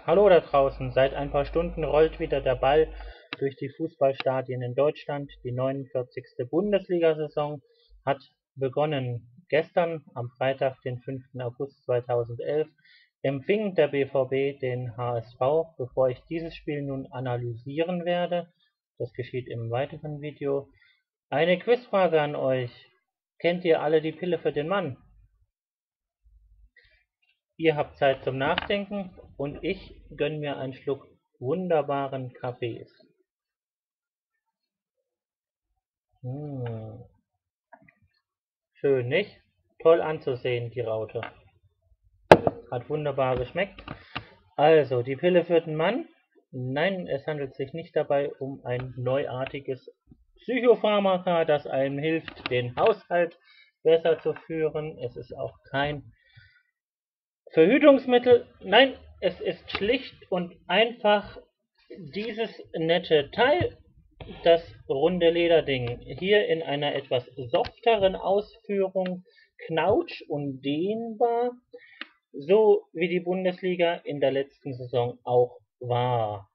Hallo da draußen, seit ein paar Stunden rollt wieder der Ball durch die Fußballstadien in Deutschland. Die 49. Bundesliga-Saison hat begonnen. Gestern, am Freitag, den 5. August 2011, empfing der BVB den HSV. Bevor ich dieses Spiel nun analysieren werde, das geschieht im weiteren Video, eine Quizfrage an euch. Kennt ihr alle die Pille für den Mann? Ihr habt Zeit zum Nachdenken und ich gönne mir einen Schluck wunderbaren Kaffees. Schön, nicht? Toll anzusehen, die Raute. Hat wunderbar geschmeckt. Also, die Pille für den Mann? Nein, es handelt sich nicht dabei um ein neuartiges Psychopharmaka, das einem hilft, den Haushalt besser zu führen. Es ist auch kein Verhütungsmittel. Nein, es ist schlicht und einfach dieses nette Teil, das runde Lederding, hier in einer etwas softeren Ausführung, knautsch und dehnbar, so wie die Bundesliga in der letzten Saison auch war.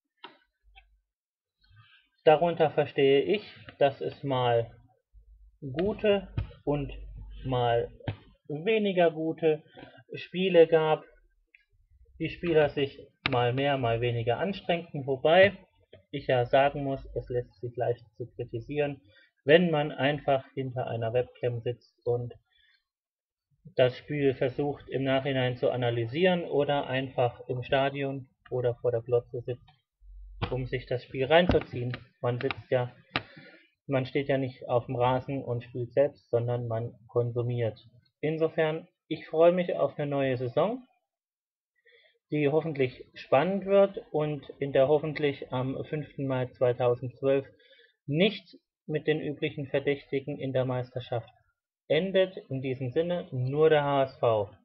Darunter verstehe ich, dass es mal gute und mal weniger gute Spiele gab, die Spieler sich mal mehr, mal weniger anstrengten, wobei ich ja sagen muss, es lässt sich leicht zu kritisieren, wenn man einfach hinter einer Webcam sitzt und das Spiel versucht im Nachhinein zu analysieren oder einfach im Stadion oder vor der Glotze sitzt, um sich das Spiel reinzuziehen. Man steht ja nicht auf dem Rasen und spielt selbst, sondern man konsumiert. Insofern, ich freue mich auf eine neue Saison, die hoffentlich spannend wird und in der hoffentlich am 5. Mai 2012 nicht mit den üblichen Verdächtigen in der Meisterschaft endet. In diesem Sinne nur der HSV.